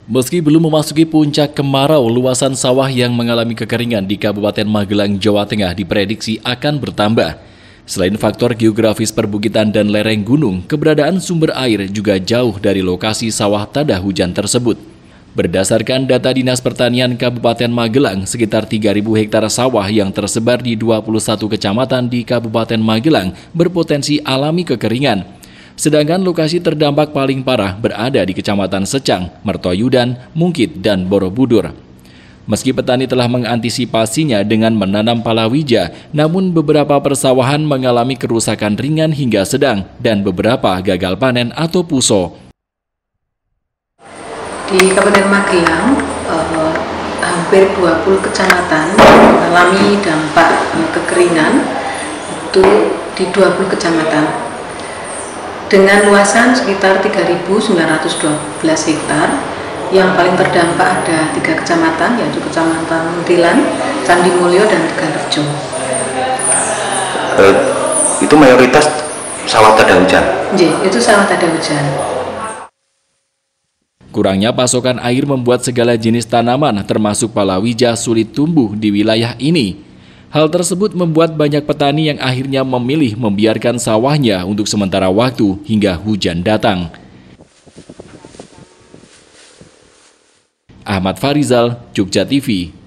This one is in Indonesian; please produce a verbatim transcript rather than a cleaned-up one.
Meski belum memasuki puncak kemarau, luasan sawah yang mengalami kekeringan di Kabupaten Magelang, Jawa Tengah diprediksi akan bertambah. Selain faktor geografis perbukitan dan lereng gunung, keberadaan sumber air juga jauh dari lokasi sawah tada hujan tersebut. Berdasarkan data Dinas Pertanian Kabupaten Magelang, sekitar tiga ribu hektar sawah yang tersebar di dua puluh satu kecamatan di Kabupaten Magelang berpotensi alami kekeringan. Sedangkan lokasi terdampak paling parah berada di Kecamatan Secang, Mertoyudan, Mungkit, dan Borobudur. Meski petani telah mengantisipasinya dengan menanam palawija, namun beberapa persawahan mengalami kerusakan ringan hingga sedang dan beberapa gagal panen atau puso. Di Kabupaten Magelang, eh, hampir dua puluh kecamatan mengalami dampak eh, kekeringan itu di dua puluh kecamatan. Dengan luasan sekitar tiga ribu sembilan ratus dua belas hektar, yang paling terdampak ada tiga kecamatan, yaitu Kecamatan Muntilan, Candi Mulyo, dan Tegalrejo. Uh, itu mayoritas sawah tada hujan? Iya, itu sawah tada hujan. Kurangnya pasokan air membuat segala jenis tanaman, termasuk palawija, sulit tumbuh di wilayah ini. Hal tersebut membuat banyak petani yang akhirnya memilih membiarkan sawahnya untuk sementara waktu hingga hujan datang. Ahmad Farizal, Jogja T V.